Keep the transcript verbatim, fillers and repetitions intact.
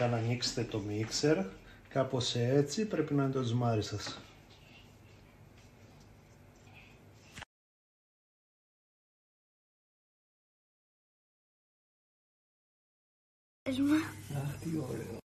αναγκαστικά να ανοίξετε το μίξερ. Κάπως έτσι πρέπει να είναι το ζυμάρι σας. Αχ, τι ωραίο.